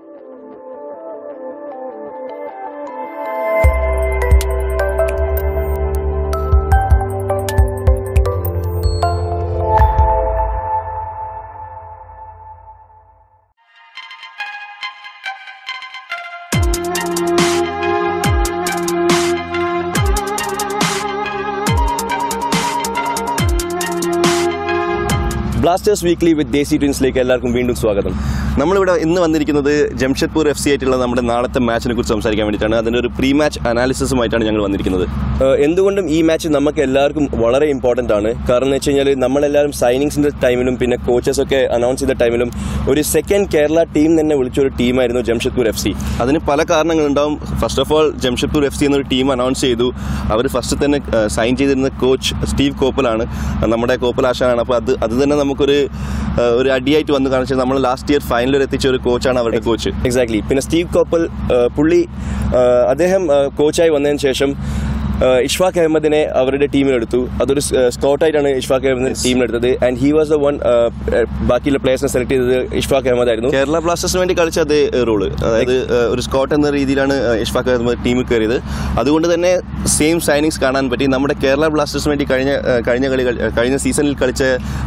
Blasters Weekly with Desi2wins like എല്ലാവർക്കും വീണ്ടും സ്വാഗതം. നമ്മളിവിടെ ഇന്ന് വന്നിരിക്കുന്നത് ജംഷഡ്പൂർ FC ആയിട്ടുള്ള നമ്മുടെ നാളത്തെ മാച്ചിനെ കുറിച്ച് സംസാരിക്കാൻ വേണ്ടിയിട്ടാണ്. അതിൻ്റെ ഒരു പ്രീ മാച്ച് അനാലിസിസുമായിട്ടാണ് ഞങ്ങൾ വന്നിരിക്കുന്നത്. എന്തുകൊണ്ടും ഈ മാച്ച് നമുക്ക് എല്ലാവർക്കും വളരെ ഇമ്പോർട്ടൻ്റ് ആണ്. കാരണം എന്ന് വെച്ച് കഴിഞ്ഞാൽ നമ്മളെല്ലാവരും സൈനിങ്സിൻ്റെ ടൈമിലും പിന്നെ കോച്ചസൊക്കെ അനൗൺസ് ചെയ്ത ടൈമിലും ഒരു സെക്കൻഡ് കേരള ടീം തന്നെ വിളിച്ചൊരു ടീമായിരുന്നു ജംഷഡ്പൂർ FC. അതിന് പല കാരണങ്ങളുണ്ടാവും. First of all Jamshedpur FC എന്നൊരു ടീം അനൗൺസ് ചെയ്തു. അവർ ഫസ്റ്റ് തന്നെ സൈൻ ചെയ്തിരുന്ന കോച്ച് സ്റ്റീവ് കോപ്പലാണ്, നമ്മുടെ കോപ്പലാശാനാണ്. അപ്പോൾ അത് തന്നെ നമുക്കൊരു അടിയായിട്ട് വന്നു. കാരണം വെച്ചാൽ നമ്മൾ ലാസ്റ്റ് ഇയർ ഫൈനലിൽ എത്തിച്ച ഒരു കോച്ചാണ് അവരുടെ കോച്ച്. എക്സാക്ട്ലി. പിന്നെ സ്റ്റീവ് കോപ്പൽ പുള്ളി അദ്ദേഹം കോച്ചായി വന്നതിന് ശേഷം ഇഷ്ഫാഖ് അഹമ്മദിനെ അവരുടെ ടീമിലെടുത്തു. അതൊരു സ്കൗട്ടായിട്ടാണ് ഇഷ്ഫാഖ് അഹമ്മദ് ടീമിലെടുത്തത്. And he was the one ബാക്കിയുള്ള പ്ലേയേഴ്സിനെ സെലക്ട് ചെയ്തത് ഇഷ്ഫാഖ് അഹമ്മദ് ആയിരുന്നു. കേരള ബ്ലാസ്റ്റേഴ്സിന് വേണ്ടി കളിച്ച അതേ റോള്, അതായത് ഒരു സ്കൗട്ട് എന്ന രീതിയിലാണ് ഇഷ്ഫാഖ് അഹമ്മദ് ടീമിൽ കയറിയത്. അതുകൊണ്ട് തന്നെ സെയിം സൈനിങ്സ് കാണാൻ പറ്റി. നമ്മുടെ കേരള ബ്ലാസ്റ്റേഴ്സിന് വേണ്ടി കഴിഞ്ഞ സീസണിൽ കളിച്ച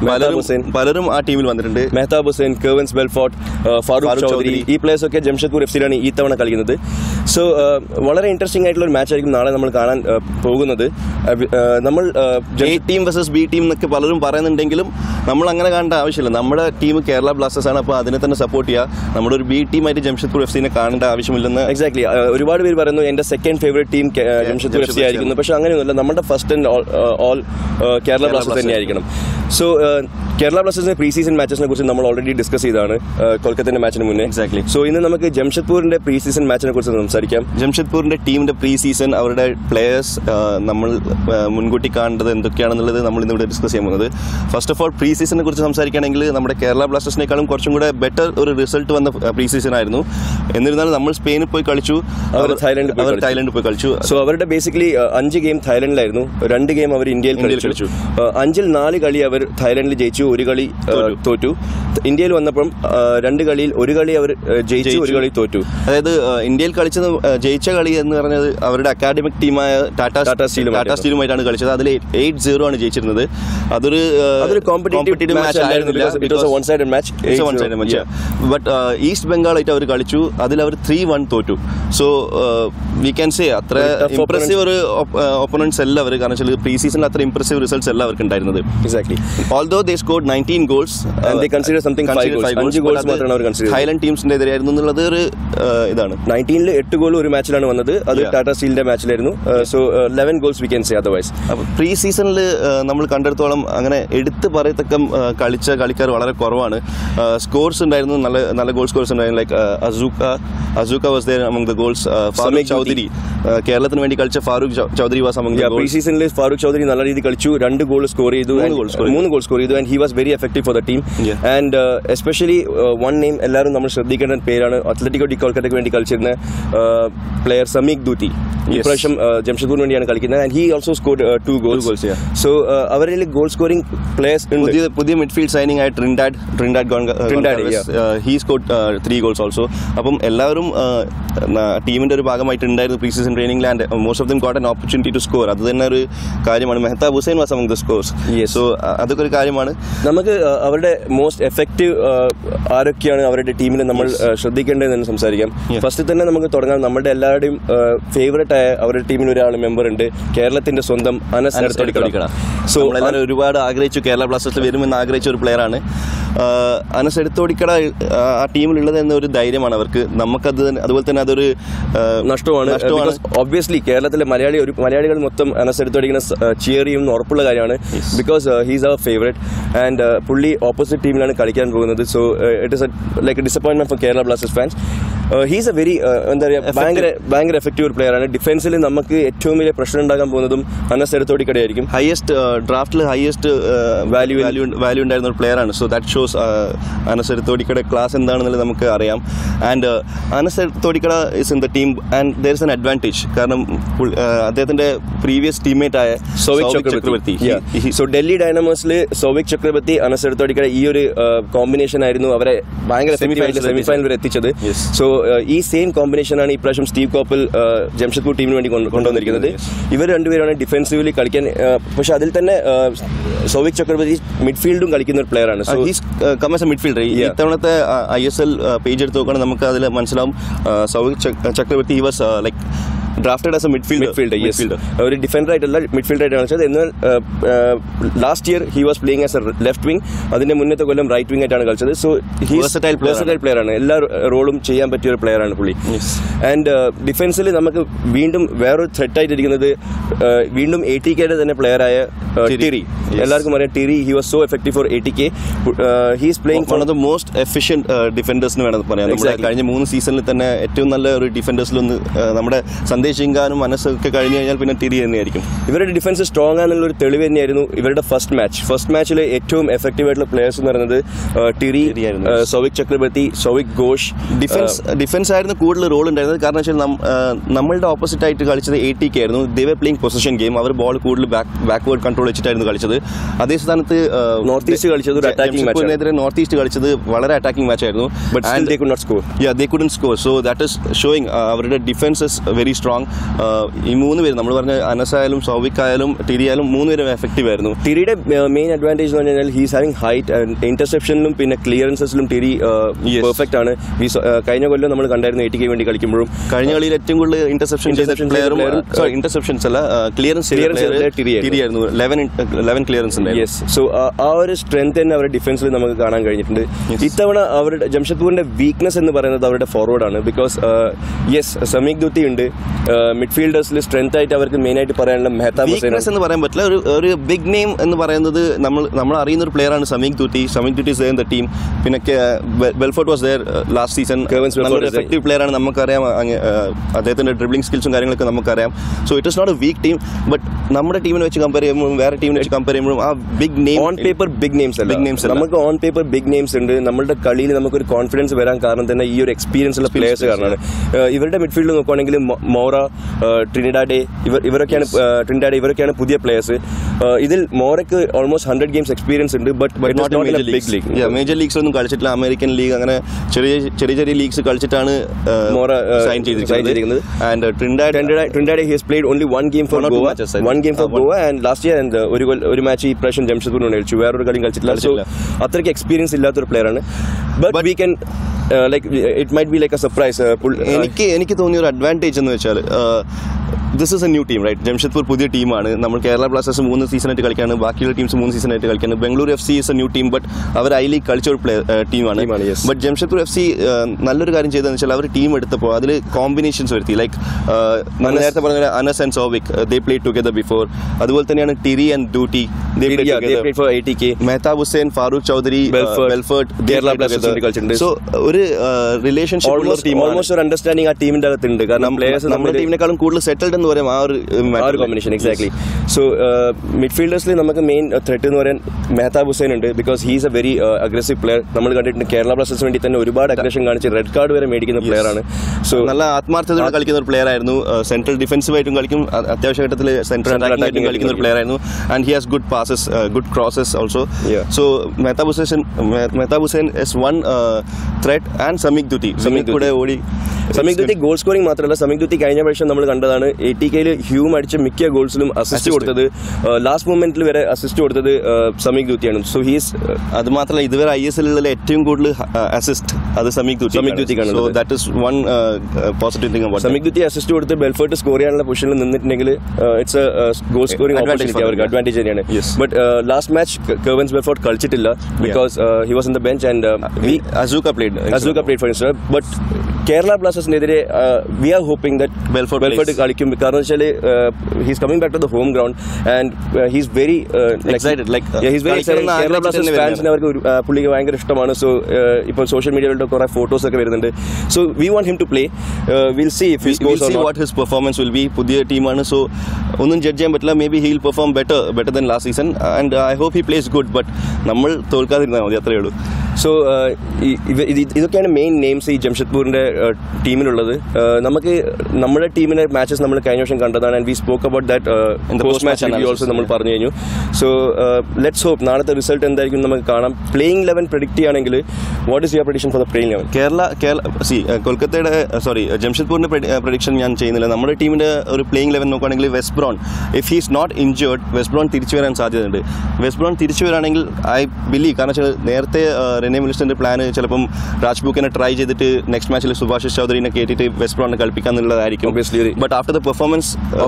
പലരും ആ ടീമിൽ വന്നിട്ടുണ്ട്. മെഹ്താബ് ഹുസൈൻ, കെർവിൻസ് ബെൽഫോർട്ട്, ഫാറൂഖ് ചൗധരി, ഈ പ്ലേയേഴ്സ് ഒക്കെ ജംഷഡ്പൂർ FCയിലാണ് ഈ തവണ കളിക്കുന്നത്. സോ വളരെ ഇൻട്രസ്റ്റിംഗ് ആയിട്ടുള്ള ഒരു മാച്ച് ആയിരിക്കും നാളെ നമ്മൾ കാണാൻ പോകുന്നത്. നമ്മൾ A team versus B team എന്നൊക്കെ പലരും പറയുന്നുണ്ടെങ്കിലും നമ്മൾ അങ്ങനെ കാണേണ്ട ആവശ്യമില്ല. നമ്മുടെ ടീം കേരള ബ്ലാസ്റ്റേഴ്സ് ആണ്. അപ്പോൾ അതിനെ തന്നെ സപ്പോർട്ട് ചെയ്യുക. നമ്മുടെ ഒരു ബി ടീമായിട്ട് ജംഷഡ്പൂർ FCനെ കാണേണ്ട ആവശ്യമില്ലെന്ന്. എക്സാക്ട്ലി. ഒരുപാട് പേര് പറയുന്നു എൻ്റെ second favourite team Jamshedpur FC ആയിരിക്കുന്നു. പക്ഷെ അങ്ങനെയൊന്നുമില്ല. നമ്മുടെ first and all Kerala Blasters തന്നെയായിരിക്കണം. സോ കേരള ബ്ലാസ്റ്റേഴ്സിന്റെ പ്രീ സീസൺ മാച്ചസിനെ കുറിച്ച് നമ്മൾ ഓൾറെഡി ഡിസ്കസ് ചെയ്താണ് കൊൽക്കത്തയുടെ മാച്ചിന് മുന്നേ. എക്സാക്ട്ലി. സോ ഇന്ന് നമുക്ക് ജംഷഡ്പൂരിന്റെ പ്രീ സീസൺ മാച്ചിനെ കുറിച്ച് സംസാരിക്കാം. ജംഷഡ്പൂരിന്റെ ടീമിന്റെ പ്രീ സീസൺ, അവരുടെ പ്ലേയേഴ്സ് നമ്മൾ മുൻകൂട്ടി കാണേണ്ടത് എന്തൊക്കെയാണെന്നുള്ളത് നമ്മൾ ഇന്നിവിടെ ഡിസ്കസ് ചെയ്യാൻ പോകുന്നത്. ഫസ്റ്റ് ഓഫ് ഓൾ പ്രീ സീസണിനെ കുറിച്ച് സംസാരിക്കുകയാണെങ്കിൽ നമ്മുടെ കേരള ബ്ലാസ്റ്റേഴ്സിനേക്കാളും കുറച്ചും കൂടെ ബെറ്റർ ഒരു റിസൾട്ട് വന്ന പ്രീ സീസൺ ആയിരുന്നു. എന്നിരുന്നാലും നമ്മൾ സ്പെയിനിൽ പോയി കളിച്ചു, അവർ തായ്ലൻഡിൽ പോയി കളിച്ചു. സോ അവരുടെ ബേസിക്കലി 5 ഗെയിം തായ്ലൻഡിലായിരുന്നു, 2 ഗെയിം അവർ ഇന്ത്യയിൽ കളിച്ചു. 5ൽ 4 കളി അവർ തായ്ലൻഡിൽ ജയിച്ചു, 1 കളി തോറ്റു. ഇന്ത്യയിൽ വന്നപ്പം 2 കളിയിൽ 1 കളി അവർ ജയിച്ചു, 1 കളി തോറ്റു. അതായത് ഇന്ത്യയിൽ കളിച്ചത് ജയിച്ച കളി എന്ന് പറഞ്ഞത് അവരുടെ അക്കാഡമിക് ടീമായ ടാറ്റ സ്റ്റീലുമായിട്ടാണ് കളിച്ചത്. അതിൽ 8-0 ആണ് ജയിച്ചിരുന്നത്. അതൊരു കോമ്പറ്റീറ്റീവ് മാച്ച് ആയിരുന്നു. ബട്ട് ഈസ്റ്റ് ബംഗാളായിട്ട് അവർ കളിച്ചു, അതിൽ അവർ 3-1 തോറ്റു. സോ വി ക്യാൻ സേ അത്ര ഇംപ്രസീവ് ഒരു ഒപ്പണൻസ് അല്ല അവർ. കാരണം വെച്ചാൽ പ്രീ സീസണിൽ അത്ര ഇംപ്രസീവ് റിസൾട്ട്സ് അല്ല അവർക്ക് ഉണ്ടായിരുന്നത്. Exactly. Although they scored 19 goals and they consider something 5 goals മാത്രമാണ് അവർ കൺസിഡർ ചെയ്തത്. തായ്ലൻഡ് ടീംസിന്റെ എതിരായിരുന്നു എന്നുള്ളത് ഒരു ഇതാണ്. 19ൽ 8 ഗോൾ ഒരു മാച്ചിലാണ് വന്നത്. അത് ടാറ്റ സ്റ്റീലിന്റെ മാച്ചിലായിരുന്നു. So 11 goals we can say otherwise. അപ്പോൾ പ്രീ സീസണിൽ നമ്മൾ കണ്ടെടുത്തോളം അങ്ങനെ എടുത്ത് പറയത്തക്ക കളിച്ച കളിക്കാർ വളരെ കുറവാണ്. സ്കോർസ് ഉണ്ടായിരുന്നു, നല്ല ഗോൾ സ്കോർസ് ഉണ്ടായിരുന്നു. Like Azuka was there among the goals. Farukh Choudhary, കേരളത്തിന് വേണ്ടി കളിച്ച Farukh Choudhary was among the goals. Pre season Farukh Chaudhary നല്ല രീതിയിൽ കളിച്ചു, 2 ഗോൾ സ്കോർ ചെയ്തു, 3 ഗോൾ സ്കോർ ചെയ്തു. And he was very effective for the team. And especially one name എല്ലാവരും നമ്മൾ ശ്രദ്ധിക്കേണ്ട പേരാണ്. അത്ലറ്റിക്കോ ഡി കൊൽക്കത്തയ്ക്ക് വേണ്ടി കളിച്ചിരുന്ന പ്ലെയർ സമീക് ദൂത്തി. ഇപ്രാവശ്യം ജംഷഡ്പൂരിന് വേണ്ടിയാണ് കളിക്കുന്നത്. And he also scored 2 goals. So അവരിൽ ഗോൾ സ്കോറിംഗ് പ്ലേയേഴ്സ് പുതിയ മിഡ്ഫീൽഡ് സൈനിങ് ആയി Trindade he scored 3 goals also. അപ്പം എല്ലാവരും ടീമിന്റെ ഒരു ഭാഗമായിട്ട് ഉണ്ടായിരുന്നു പ്രീ സീസൺ ട്രെയിനിംഗിൽ. And most of them got an opportunity to score. അത് തന്നെ ഒരു കാര്യമാണ്. Mehtab Hussain was among the scores. So അതൊക്കെ ഒരു കാര്യമാണ്. നമുക്ക് അവരുടെ മോസ്റ്റ് എഫക്റ്റീവ് ആരൊക്കെയാണ് അവരുടെ ടീമിൽ നമ്മൾ ശ്രദ്ധിക്കേണ്ടതെന്ന് സംസാരിക്കാം. ഫസ്റ്റ് തന്നെ നമുക്ക് തുടങ്ങാം. നമ്മുടെ എല്ലാവരുടെയും ഫേവറേറ്റ് ആയ അവരുടെ ടീമിൽ ഒരാൾ മെമ്പർ ഉണ്ട്, കേരളത്തിന്റെ സ്വന്തം അനസ് എടുത്തോടിക്കട. സോ എല്ലാവരും ഒരുപാട് ആഗ്രഹിച്ചു കേരള ബ്ലാസ്റ്റേഴ്സിൽ വരുമെന്ന് ആഗ്രഹിച്ച ഒരു പ്ലെയറാണ് അനസ് എടുത്തോടിക്കട. ആ ടീമിലുള്ളത് എന്ന ഒരു ധൈര്യമാണ് അവർക്ക്. നമുക്കത് അതുപോലെ തന്നെ അതൊരു നഷ്ടമാണ്. ഒബ്വിയസ്ലി കേരളത്തിലെ മലയാളികൾ മൊത്തം അനസ് എടുത്തോടിക്കുന്ന ചിയർ ചെയ്യുന്ന ഉറപ്പുള്ള കാര്യമാണ്. Because he's our favourite and പുള്ളി ഓപ്പോസിറ്റ് ടീമിലാണ് കളിക്കാൻ പോകുന്നത്. So it is like a disappointment for Kerala Blasters fans. He's a very എന്താ പറയുക ഭയങ്കര എഫക്റ്റീവ് ഒരു പ്ലെയർ ആണ്. ഡിഫൻസിൽ നമുക്ക് ഏറ്റവും വലിയ പ്രശ്നം ഉണ്ടാകാൻ പോകുന്നതും അനസ് എടത്തോടിക്കടയായിരിക്കും. ഡ്രാഫ്റ്റിൽ ഹയസ്റ്റ് വാല്യൂ ഉണ്ടായിരുന്ന ഒരു പ്ലെയർ ആണ്. So that shows Anas Edathodika class എന്താണെന്നുള്ളത് നമുക്ക് അറിയാം. And Anas Edathodika is in the team and there is an advantage. കാരണം അദ്ദേഹത്തിന്റെ പ്രീവിയസ് ടീംമേറ്റ് ആയ സോവിക് ചക്രവർത്തി. സോ ഡൽഹി ഡൈനാമോസിൽ സോവിക് ചക്രവർത്തി അനസ് എടത്തോടിക്കട ഈ ഒരു കോമ്പിനേഷൻ ആയിരുന്നു അവരെ ഭയങ്കര സെമിഫൈനൽ വരെ എത്തിച്ചത്. സോ ഈ സെയിം കോമ്പിനേഷൻ ആണ് ഇപ്രാവശ്യം സ്റ്റീവ് കോപ്പൽ ജംഷഡ്പൂർ ടീമിന് വേണ്ടി കൊണ്ടുവന്നിരിക്കുന്നത്. ഇവർ രണ്ടുപേരാണ് ഡിഫൻസീവ്ലി കളിക്കാൻ. പക്ഷെ അതിൽ തന്നെ സോവിക് ചക്രവർത്തി മിഡ്ഫീൽഡും കളിക്കുന്ന ഒരു പ്ലെയർ ആണ്. സോ ഹീസ് കമേഴ്സ് മിഡ്ഫീൽഡർ. ഇത്തവണത്തെ ISL പേജ് എടുത്ത് നോക്കുകയാണെങ്കിൽ നമുക്ക് അതിൽ മനസ്സിലാവും Souvik Chakraborty he was like drafted as a midfielder. Yes. ഒരു ഡിഫൻഡർ ആയിട്ടല്ല മിഡ്ഫീൽഡർ ആയിട്ടാണ് കളിച്ചത്. എന്നാൽ last year he was playing as a left wing. അതിന്റെ മുന്നത്തെ കൊല്ലം റൈറ്റ് വിങ് ആയിട്ടാണ് കളിച്ചത്. സോ വെർസറ്റൈൽ പ്ലെയർ ആണ്. എല്ലാ റോളും ചെയ്യാൻ പറ്റിയ ഒരു പ്ലെയർ ആണ് പുള്ളി. ആൻഡ് ഡിഫൻസിൽ നമുക്ക് വീണ്ടും വേറൊരു ത്രെറ്റ് ആയിട്ടിരിക്കുന്നത് വീണ്ടും 80Kയുടെ തന്നെ പ്ലെയർ ആയ ടിറി. എല്ലാവർക്കും അറിയാം Tiri. He was so effective for 80K. He's playing one of the most efficient ഡിഫൻഡേഴ്സിന് വേണം പറയാം. കഴിഞ്ഞ 3 സീസണിൽ തന്നെ ഏറ്റവും നല്ല ഒരു ഡിഫൻഡേഴ്സിലൊന്ന് നമ്മുടെ സന്ദേശിങ്കാനും മനസ്സൊക്കെ കഴിഞ്ഞു കഴിഞ്ഞാൽ പിന്നെ ടിരി തന്നെയായിരിക്കും. ഇവരുടെ ഡിഫൻസ് സ്ട്രോങ് ആണെന്നുള്ള ഒരു തെളിവ് തന്നെയായിരുന്നു ഇവരുടെ ഫസ്റ്റ് മാച്ചിൽ ഏറ്റവും എഫക്റ്റീവ് ആയിട്ടുള്ള പ്ലേയേഴ്സ് എന്ന് പറയുന്നത് ടിരി, സോവിക് ചക്രവർത്തി, സോവിക് ഘോഷ്. ഡിഫൻസ് ആയിരുന്നു കൂടുതൽ റോൾ ഉണ്ടായിരുന്നത്. കാരണം വെച്ചാൽ നമ്മളുടെ ഓപ്പോസിറ്റ് ആയിട്ട് കളിച്ചത് 80K ആയിരുന്നു. They were playing position game. അവർ ബോൾ കൂടുതൽ ബാക്ക്വേർഡ് കൺട്രോൾ വെച്ചിട്ടായിരുന്നു കളിച്ചത്. അതേ സ്ഥാനത്ത് നോർത്ത് ഈസ്റ്റ് കളിച്ചത് ഒരു അറ്റാക്കിംഗ് മാച്ച്. നോർത്ത് ഈസ്റ്റ് കളിച്ചത് വളരെ അറ്റാക്കിംഗ് മാച്ച് ആയിരുന്നു. But still they could not score. They couldn't score. So that is showing അവരുടെ ഡിഫൻസ് ഇസ് വെരി സ്ട്രോങ്. ഈ 3 പേര് നമ്മൾ പറഞ്ഞ അനസ് ആയാലും സൗവിക് ആയാലും ടിരി ആയാലും 3 പേരും എഫക്റ്റീവ് ആയിരുന്നു. ടിരിയുടെ മെയിൻ അഡ്വാൻറ്റേജ് എന്ന് പറഞ്ഞാൽ ഹീസ് ഹാവിംഗ് ഹൈറ്റ്. ഇന്റർസെപ്ഷനിലും പിന്നെ ക്ലിയറൻസസിലും ടിരി പെർഫെക്റ്റ് ആണ്. കഴിഞ്ഞ കൊല്ലം നമ്മൾ കണ്ടായിരുന്നു 80K വേണ്ടി കളിക്കുമ്പോഴും. കഴിഞ്ഞ കളിയിൽ ഏറ്റവും കൂടുതൽ ഇന്റർസെപ്ഷൻസ് അല്ല ക്ലിയറൻസ് ടിരിയായിരുന്നു. 11 ക്ലിയറൻസ് ഉണ്ട്. യെസ്. സോ ആ ഒരു സ്ട്രെങ്ത് തന്നെ അവരുടെ ഡിഫൻസിൽ നമുക്ക് കാണാൻ കഴിഞ്ഞിട്ടുണ്ട്. ഇത്തവണ അവരുടെ ജംഷഡ്പൂരിന്റെ വീക്ക്നെസ് എന്ന് പറയുന്നത് അവരുടെ ഫോർവേഡ് ആണ്. ബിക്കോസ് യെസ് സമീക് ദുത്തി ഉണ്ട്. മിഡ്ഫീൽഡേഴ്സിൽ സ്ട്രെങ്ത് ആയിട്ട് അവർക്ക് മെയിൻ ആയിട്ട് പറയാനുള്ള മെഹ്താബ് ഹുസൈൻ എന്ന് പറയാൻ പറ്റില്ല. ഒരു ബിഗ് നെയിം എന്ന് പറയുന്നത് നമ്മൾ അറിയുന്ന ഒരു പ്ലെയർ ആണ് Sameehg Doutie. Sameehg Doutie is the team. പിന്നെ Belfort was there last season. നല്ലൊരു എഫക്റ്റീവ് പ്ലെയർ ആണ്. നമുക്കറിയാം അദ്ദേഹത്തിന്റെ ഡ്രിബ്ലിംഗ് സ്കിൽസും കാര്യങ്ങളൊക്കെ നമുക്കറിയാം. So it is not a weak team. But നമ്മുടെ ടീമിനെ വെച്ച് കമ്പയർ ചെയ്യുമ്പോഴും വേറെ ടീമിനെ വെച്ച് കമ്പയർ ചെയ്യുമ്പോഴും ആ big name on paper big names നമുക്ക് ഓൺ പേപ്പർ ബിഗ് നെയിംസ് ഉണ്ട്. നമ്മുടെ കളിയിൽ നമുക്കൊരു കോൺഫിഡൻസ് വരാൻ കാരണം തന്നെ ഈ ഒരു എക്സ്പീരിയൻസ് ഉള്ള പ്ലേയേഴ്സ് കാരണമാണ്. ഇവരുടെ മിഡ്ഫീൽഡ് നോക്കുകയാണെങ്കിൽ മോറ, ട്രിനിഡാഡെ ഇവരൊക്കെയാണ് പുതിയ പ്ലേയേഴ്സ്. ഇതിൽ മോറയ്ക്ക് ഓൾമോസ്റ്റ് 100 ഗെയിംസ് എക്സ്പീരിയൻസ് ഉണ്ട്. ബട്ട് മേജർ ലീഗ്സ് ഒന്നും കളിച്ചിട്ടില്ല. അമേരിക്കൻ ലീഗ് അങ്ങനെ ചെറിയ ലീഗ്സ് കളിച്ചിട്ടാണ് മോറ സൈൻ ചെയ്തിരിക്കുന്നത്. And Trindade he has played only one game for Goa and last year and ഒരു മാച്ച് ഈ പ്രാവശ്യം ജംഷഡ്പൂരിനോട് കളിച്ചു. വേറൊരു കളിയും കളിച്ചിട്ടില്ല. സോ അത്രയ്ക്ക് എക്സ്പീരിയൻസ് ഇല്ലാത്തൊരു പ്ലെയർ ആണ്. But we can like it might be like a surprise. എനിക്ക് തോന്നിയ ഒരു അഡ്വാൻറ്റേജ് എന്ന് വെച്ചാൽ this is a new team right. Jamshedpur പുതിയ ടീമാണ്. നമ്മൾ കേരള ബ്ലാസ്റ്റേഴ്സ് 3 സീസണായിട്ട് കളിക്കാണ്. ബാക്കിയുള്ള ടീംസ് 3 സീസണായിട്ട് കളിക്കാണ്. Bengaluru FC is a new team. But അവർ ഐ ലീഗ് കളിച്ച ഒരു ടീമാണ്. ബട്ട് ജംഷഡ്പൂർ FC നല്ലൊരു കാര്യം ചെയ്തതെന്ന് വെച്ചാൽ അവർ ടീം എടുത്തപ്പോൾ അതിൽ കോമ്പിനേഷൻസ് വരുത്തി. ലൈക്ക് നേരത്തെ പറഞ്ഞ Anas and Souvik they play together before. അതുപോലെ തന്നെയാണ് Tiri and Doutie for 80K. Mehtab Hussain, Farukh Choudhary, Belfort Kerala Blasters കളിച്ചിട്ടുണ്ട്. സോ ഒരു റിലേഷൻഷിപ്പ് ഓൾമോസ്റ്റ് ഒരു അണ്ടർസ്റ്റാൻഡിങ് ആ ടീമിന്റെ അകത്തുണ്ട്. കാരണം പ്ലേയേഴ്സ് നമ്മുടെ ടീമിനെക്കാളും കൂടുതൽ സെറ്റിൽഡ് എന്ന് പറയാം ആ ഒരു കോമ്പിനേഷൻ. എക്സാക്ട്ലി. സോ മിഡ്ഫീൽഡേഴ്സിൽ നമുക്ക് മെയിൻ ത്രെറ്റ് എന്ന് പറയാൻ മെഹ്താബ് ഹുസൈൻ ഉണ്ട്. Because he's a very aggressive player. നമ്മൾ കണ്ടിട്ടുണ്ട് കേരള ബ്ലാസ്റ്റേഴ്സിന് വേണ്ടി തന്നെ ഒരുപാട് അഗ്രഷൻ കാണിച്ച് റെഡ് കാർഡ് വരെ മേടിക്കുന്ന പ്ലെയർ ആണ്. സോ നല്ല ആത്മാർത്ഥതയോടെ കളിക്കുന്ന ഒരു പ്ലെയർ ആയിരുന്നു. സെൻട്രൽ ഡിഫൻസീവായിട്ടും കളിക്കും. അത്യാവശ്യ ഘട്ടത്തിൽ സെൻട്രൽ അറ്റാക്കിംഗ് കളിക്കുന്ന ഒരു പ്ലെയർ ആയിരുന്നു. And he has good passes, good crosses also. So Mehtab Hussain is one threat. And Sameehg Doutie കൂടെ ഓടി. സമീക് ദുത്തി ഗോൾ സ്കോറിംഗ് മാത്രമല്ല, സമീക് ദുത്തി കഴിഞ്ഞ പ്രാവശ്യം നമ്മൾ കണ്ടതാണ് 80Kയിൽ ഹ്യൂം അടിച്ച മിക്ക ഗോൾസിലും അസിസ്റ്റ് കൊടുത്തത്, ലാസ്റ്റ് മൊമെന്റിൽ വരെ അസിസ്റ്റ് കൊടുത്തത് സമീക് ദുത്തിയാണ്. സോ ഹീസ് അത് മാത്രമല്ല ഇതുവരെ ISL ഏറ്റവും കൂടുതൽ അസിസ്റ്റ് അത് സമീക് ദുത്തിക്കാണ്. So that is one positive thing about Sameehg Doutie. Assist കൊടുത്ത് ബെൽഫോർട്ട് സ്കോർ ചെയ്യാനുള്ള പൊസിഷനിൽ നിന്നിട്ടുണ്ടെങ്കിൽ it's a goal scoring opportunity, അവർക്ക് അഡ്വാൻറ്റേജ് തന്നെയാണ്. But last match Kervens Belfort കളിച്ചിട്ടില്ല because he was in the bench and Azuka played for himself. But Kerala Blastersനെതിരെ we are hoping that Belfort കളിക്കും. കാരണം വെച്ചാൽ he's coming back to the home ground and he's very excited. He's very excited. Kerala Blasters ഫാൻസിന് അവർക്ക് പുള്ളിക്ക് ഭയങ്കര ഇഷ്ടമാണ്. So ഇപ്പോൾ social മീഡിയയിലൂടെ കുറേ ഫോട്ടോസ് ഒക്കെ വരുന്നുണ്ട്. So we want him to play. We'll see if he scores or not. We'll see what his performance will be. പുതിയ ടീമാണ്, സോ ഒന്നും ജഡ്ജ് ചെയ്യാൻ പറ്റില്ല. Maybe he'll perform better than last season and I hope he plays good, but നമ്മൾ തോൽക്കാതിരുന്നാൽ മതി, അത്രയേ ഉള്ളൂ. So ഇതൊക്കെയാണ് മെയിൻ നെയിംസ് ഈ ജംഷഡ്പൂരിൻ്റെ ടീമിലുള്ളത്. നമുക്ക് നമ്മുടെ ടീമിൻ്റെ മാച്ചസ് നമ്മൾ കഴിഞ്ഞ വർഷം കണ്ടതാണ്. And we spoke about that post match review also നമ്മൾ പറഞ്ഞു കഴിഞ്ഞു. സോ ലെറ്റ്സ് ഹോപ്പ് നാളത്തെ റിസൾട്ട് എന്തായിരിക്കും നമുക്ക് കാണാം. പ്ലേയിങ് 11 പ്രെഡിക്റ്റ് ചെയ്യുകയാണെങ്കിൽ what is your prediction for the playing 11? കൊൽക്കത്തയുടെ ജംഷഡ്പൂരിന്റെ പ്രഡിക്ഷൻ ഞാൻ ചെയ്യുന്നില്ല. നമ്മുടെ ടീമിന്റെ ഒരു പ്ലേയിങ് 11 നോക്കുകയാണെങ്കിൽ Wes Brown, if he's not injured, Wes Brown തിരിച്ചു വരാൻ സാധ്യതയുണ്ട്. വെസ്റ്റ് ബ്രോൺ തിരിച്ചു വരാണെങ്കിൽ ഐ ബിലീവ്, കാരണം വെച്ചാൽ നേരത്തെ റെനെ മിലിസ്റ്റന്റെ പ്ലാന് ചിലപ്പം രാജ്ബുക്കിനെ ട്രൈ ചെയ്തിട്ട് നെക്സ്റ്റ് മാച്ചിൽ സുഭാഷിഷ് ചൗധരിനെ കയറ്റിയിട്ട് വെസ്റ്റ് ബ്രോണിനെ കളിപ്പിക്കാന്നുള്ളതായിരിക്കും. But after the performance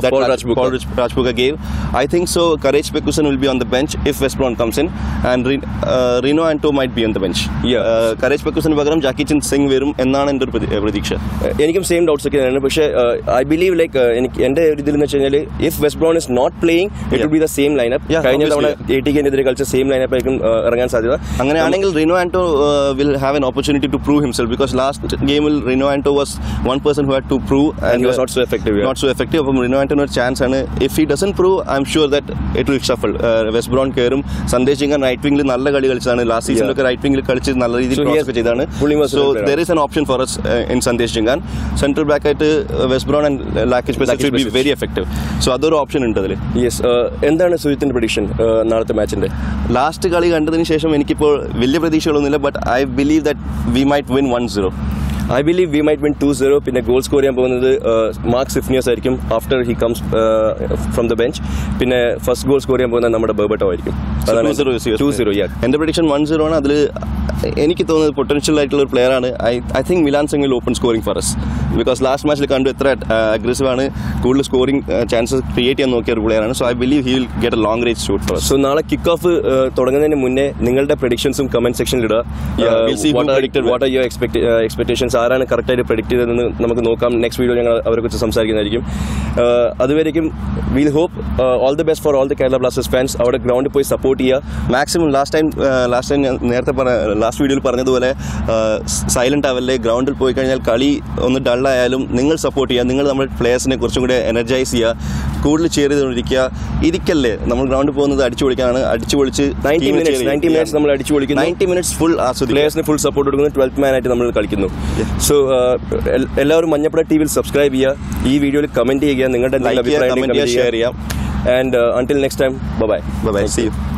Rajbuka gave, I think so Courage Pekusan will be on the bench if West Brom comes in and Rino Anto might be on the bench. Courage Pekusan പകരം ജാക്കിച്ചൻ സിംഗ് വരും എന്നാണ് എൻ്റെ ഒരു പ്രതീക്ഷ. എനിക്കും same doubts ഒക്കെയാണ്. പക്ഷേ I believe like എനിക്ക് എൻ്റെ ഒരു ഇതിലെന്ന് വെച്ച് കഴിഞ്ഞാൽ if Wes Brown is not playing it will be the same lineup. കഴിഞ്ഞ തവണ ATKനെതിരെ കളിച്ച സെയിം ലൈനപ്പ് ആയിരിക്കും ഇറങ്ങാൻ സാധ്യത. അങ്ങനെയാണെങ്കിൽ Rino Anto will have an opportunity to prove himself, because last game Rino Anto was one person who had to prove and he was not so effective. അപ്പം Rino Anto ഒരു chance ആണ്. If he doesn't prove, I'm sure that it will shuffle. West Brom കയറും. Sandesh Jhingan right വിംഗിൽ നല്ല കളി കളിച്ചതാണ്. Last സീസണിലൊക്കെ right വിംഗിൽ കളിച്ച് നല്ല രീതിയിൽ cross ചെയ്താണ്. So there is an option for us in Sandesh Jhingan. Central back ആയിട്ട് Wes Brown and Lakic Pesic will be very effective. So അതൊരു option ഉണ്ട് അതിൽ. യെസ്. എന്താണ് സുജിത്തിന്റെ പ്രഡിക്ഷൻ നാളത്തെ മാച്ചിന്റെ? ലാസ്റ്റ് കളി കണ്ടതിന് ശേഷം എനിക്കിപ്പോൾ വലിയ പ്രതീക്ഷകളൊന്നുമില്ല, but I believe that we might win 1-0. I believe we might win 2-0. പിന്നെ ഗോൾ സ്കോർ ചെയ്യാൻ പോകുന്നത് മാർക്ക് സിഫ്നിയസ് ആയിരിക്കും after he comes from the bench. പിന്നെ ഫസ്റ്റ് ഗോൾ സ്കോർ ചെയ്യാൻ പോകുന്നത് നമ്മുടെ ബെർബട്ടോ ആയിരിക്കും. 2-0. എൻ്റെ പ്രഡിക്ഷൻ 1-0 ആണ്. അതിൽ എനിക്ക് തോന്നുന്നത് പൊട്ടൻഷ്യൽ ആയിട്ടുള്ള ഒരു പ്ലെയർ ആണ്. I think Milan Singh will open scoring for us, because last മാച്ചിൽ കണ്ടു എത്ര അഗ്രസീവ് ആണ്, കൂടുതൽ സ്കോറിംഗ് ചാൻസസ് ക്രിയേറ്റ് ചെയ്യാൻ നോക്കിയ ഒരു പ്ലെയർ ആണ്. So I believe he will get a long range shoot for us. So നാളെ കിക്ക് ഓഫ് തുടങ്ങുന്നതിന് മുന്നേ നിങ്ങളുടെ പ്രഡിക്ഷൻസും കമന്റ് സെക്ഷനിൽ ഇടുക. What are your expectations? ആരാണ് കറക്റ്റായിട്ട് പ്രെഡിക്റ്റ് ചെയ്തതെന്ന് നമുക്ക് നോക്കാം. നെക്സ്റ്റ് വീഡിയോ ഞങ്ങൾ അവരെക്കുറിച്ച് സംസാരിക്കുന്നതായിരിക്കും. അതുവരേക്കും we'll hope all the best for all the Kerala Blasters fans. അവിടെ ഗ്രൗണ്ടിൽ പോയി സപ്പോർട്ട് ചെയ്യുക മാക്സിമം. ലാസ്റ്റ് ടൈം നേരത്തെ ലാസ്റ്റ് വീഡിയോയിൽ പറഞ്ഞതുപോലെ സൈലന്റ് ആവല്ലേ. ഗ്രൗണ്ടിൽ പോയി കഴിഞ്ഞാൽ കളി ഒന്ന് ഡള്ളായാലും നിങ്ങൾ സപ്പോർട്ട് ചെയ്യുക. നിങ്ങൾ നമ്മുടെ പ്ലേയേഴ്സിനെ കുറച്ചും കൂടെ എനർജൈസ് ചെയ്യുക, കൂടുതൽ ചെയർ ചെയ്തുകൊണ്ടിരിക്കുക. ഇരിക്കല്ലേ, നമ്മൾ ഗ്രൗണ്ടിൽ പോകുന്നത് അടിച്ചു പൊളിക്കാനാണ്. അടിച്ചു പൊളിച്ച് 90 മിനിറ്റ്സ് നമ്മൾ അടിച്ചു പൊളിക്കുന്നു. 90 മിനിറ്റ്സ് ഫുൾ പ്ലേയേഴ്സിന് ഫുൾ സപ്പോർട്ട് കൊടുക്കുന്നു. 12th man ആയിട്ട് നമ്മൾ കളിക്കുന്നു. സോ എല്ലാവരും മഞ്ഞപ്പട ടിവിയിൽ സബ്സ്ക്രൈബ് ചെയ്യുക. ഈ വീഡിയോയിൽ കമന്റ് ചെയ്യുക, നിങ്ങളുടെ അഭിപ്രായം ഷെയർ ചെയ്യാം. And until next time, bye bye. See you.